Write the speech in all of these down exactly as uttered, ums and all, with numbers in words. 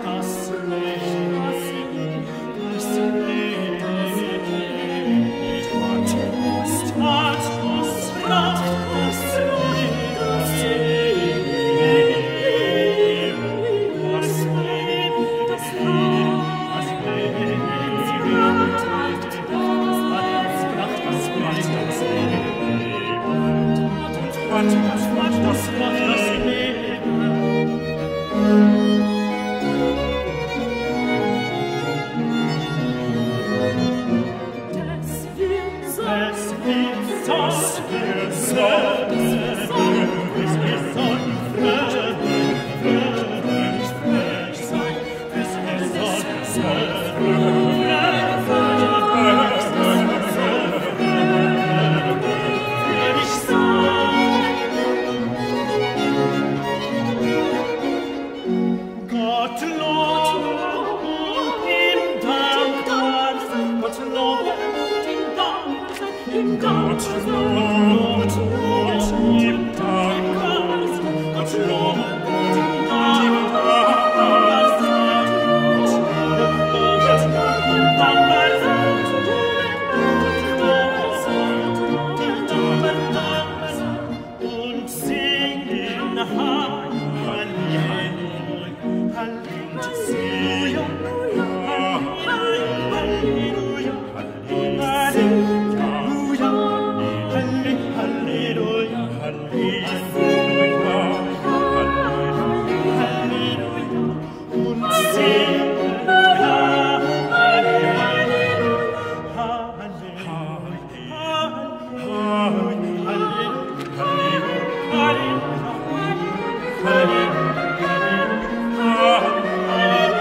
Halleluja, Halleluja, Halleluja.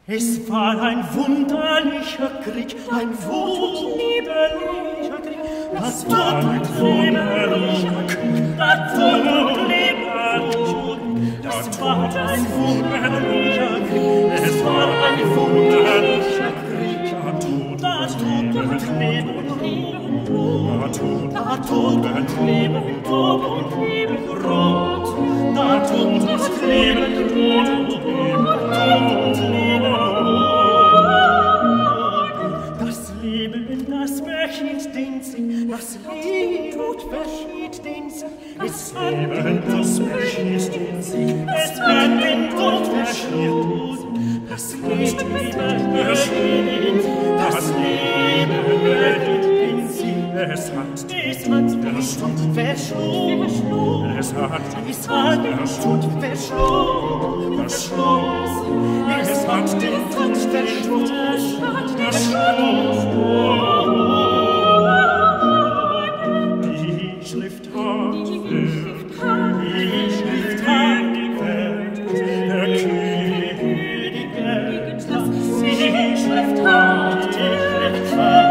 Es war ein wunderlicher Krieg, ein wunderlicher Krieg. Das war ein wunderlicher Krieg, das wunderlicher Krieg. Das war ein wunderlicher Krieg, es war ein wunderlicher Krieg. Da Tod und Leben und Leben rot, da Tod und Leben, Tod und Leben rot, da Tod und Leben, Tod und Leben, Tod und Leben rot. Das Leben, das verschied den Sieg, das Leben verschied den Sieg, es Leben, das verschied den Sieg, es wird den Tod verschied. Das Leben verschied den Sieg, das Leben verschied den Sieg, es hat, es hat den Tod verschlungen, es hat, es hat den Tod verschlungen, verschlungen, es hat den Tod verschlungen, verschlungen. Die Schrift hat, die Schrift hat, die Schrift hat die Welt, der König, die Schrift hat, die Schrift hat,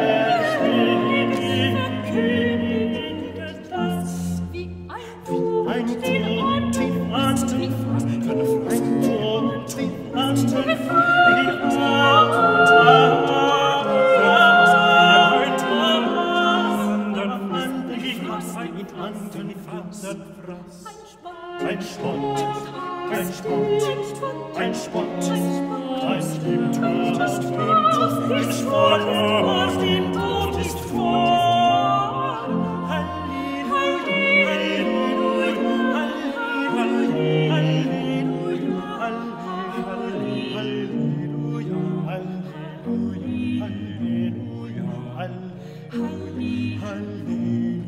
ein Spott, ein Spott, ein Spott, aus dem Tod ist fort, ein Spott, aus dem Tod ist fort. Halleluja, Halleluja, Halleluja, Halleluja, Halleluja, Halleluja, Halleluja.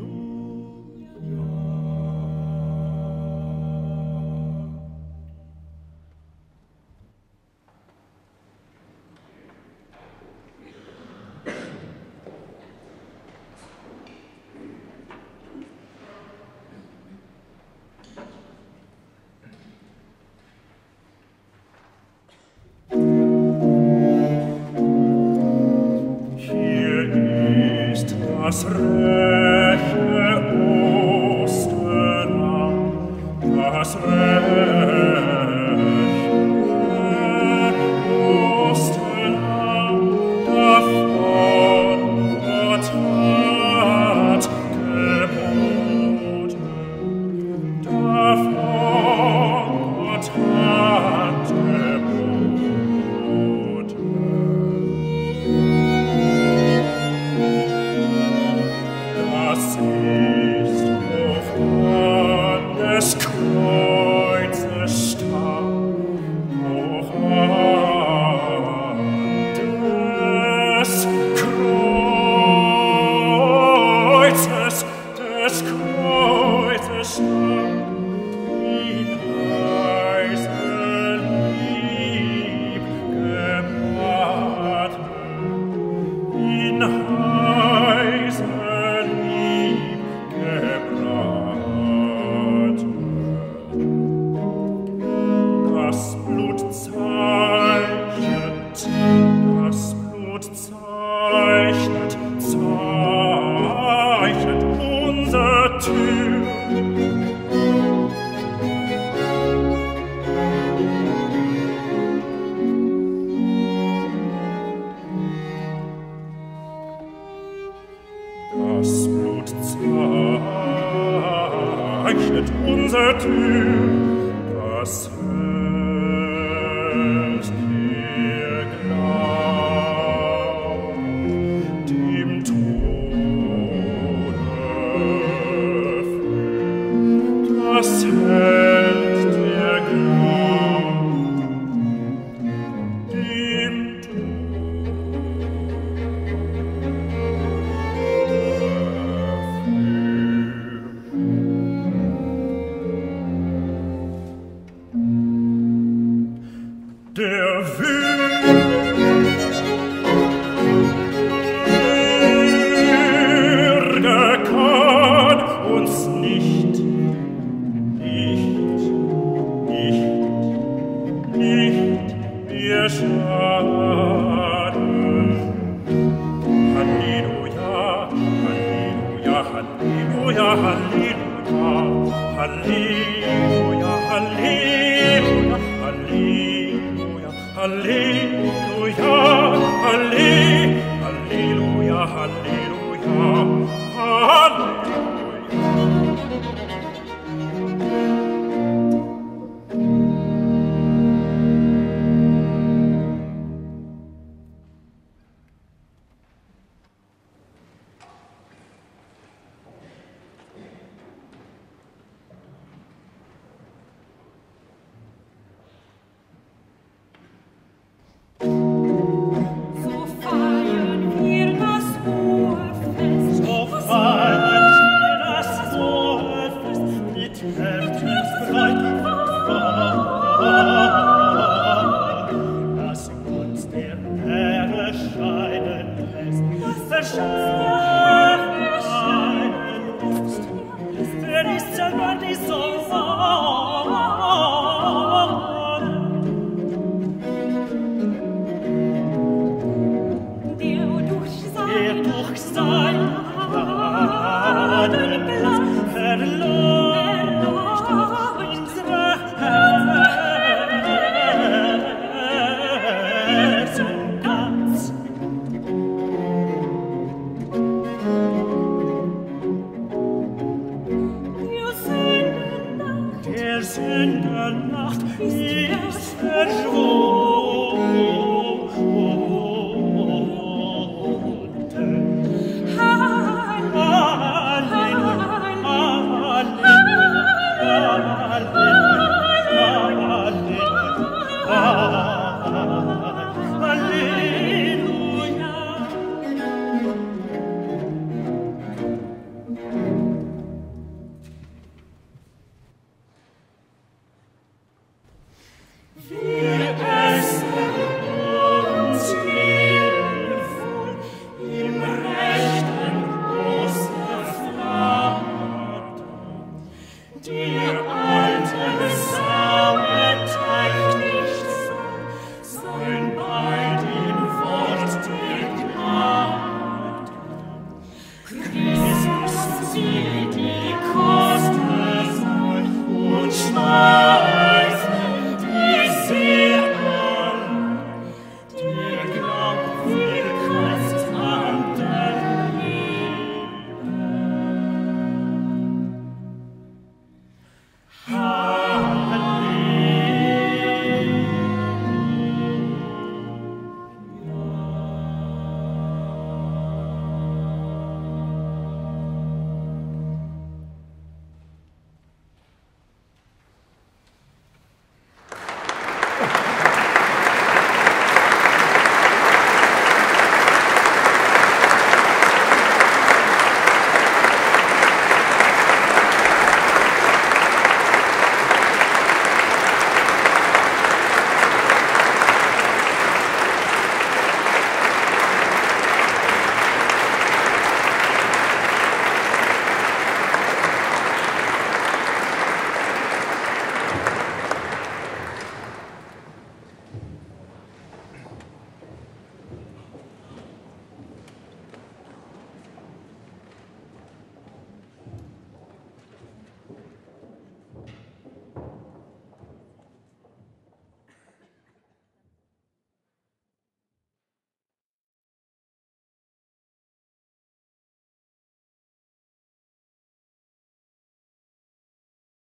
Das rechte Osterland, das rechte Osterland, davon Gott hat geboten, davon Gott hat geboten. Das ist auf des Kreuzes Stab, auch an des Kreuzes, des Kreuzes Stab, in heiße Lieb gebraten, in heiße das Blut zeichnet, das Blut zeichnet, zeichnet unser Tür. Das Blut zeichnet unser Tür, das erst wir glauben, dem Tode führt, das hält der Glauben, dem Tode führt. Halleluja, Halleluja, Halleluja, Halleluja, Halleluja, Halleluja, Halleluja, Halleluja, Halleluja. Der Sündernacht ist verschwunden.